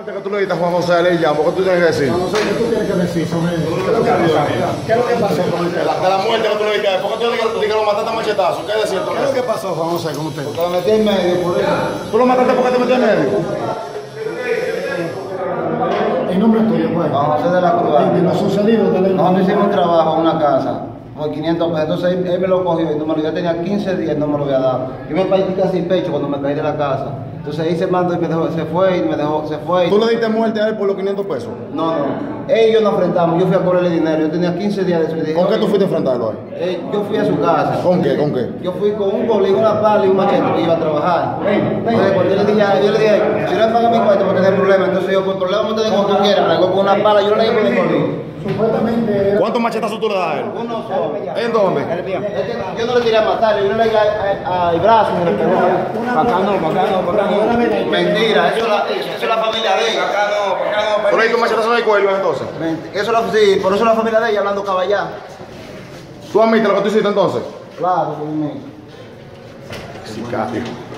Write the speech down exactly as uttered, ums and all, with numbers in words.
muerte que tú le diste a Juan José le llamo, ¿qué tú tienes que decir? Juan José, ¿qué tú tienes que decir sobre eso? ¿Qué es lo que pasó? ¿Qué es lo que pasó con usted? De la muerte que tú le diste, ¿por qué tú le dijiste que lo mataste a machetazo? ¿Qué es cierto? ¿Qué es lo que pasó, Juan José, con usted? Porque lo metí en medio, por eso. ¿Tú lo mataste porque te metió en medio? ¿El nombre tuyo, pues? Juan José de la Cruz. ¿Y lo sucedido de la Nosotros hicimos un trabajo en una casa, por quinientos pesos. Entonces él, él me lo cogió y no me lo, yo tenía quince días y no me lo había dado. Yo me partí casi el pecho cuando me caí de la casa. Entonces ahí se mandó y me dejó, se fue y me dejó, se fue. Y... ¿Tú le diste muerte a él por los quinientos pesos? No, no. Él y yo nos enfrentamos, yo fui a cobrarle dinero, yo tenía quince días de eso. ¿Con qué tú fuiste a enfrentarlo ahí? Eh, yo fui a su casa. ¿Con qué? ¿Con qué? Yo fui con un bolín, una pala y un machete que iba a trabajar. Entonces cuando yo le dije, yo le dije, si no me paga mi cuenta porque tiene problema, entonces yo, por problema me te como tú quieras, me hago con una pala, yo no le digo con el bolín. Supuestamente era... ¿Cuántos machetazos tú le das a él? Uno solo. ¿En dónde? Es que yo no le tiré a matarle, yo no le di al brazo y me le pegó. Para acá no, para acá no, para acá no. Mentira, eso es la, eso es la familia de ella. Para acá no, para acá no. ¿Tú le diste un machetazo en el cuello entonces? Menti- Eso es la, sí, por eso es la familia de ella hablando caballá. ¿Tú admites lo que tú hiciste entonces? Claro, por mí. Sicario.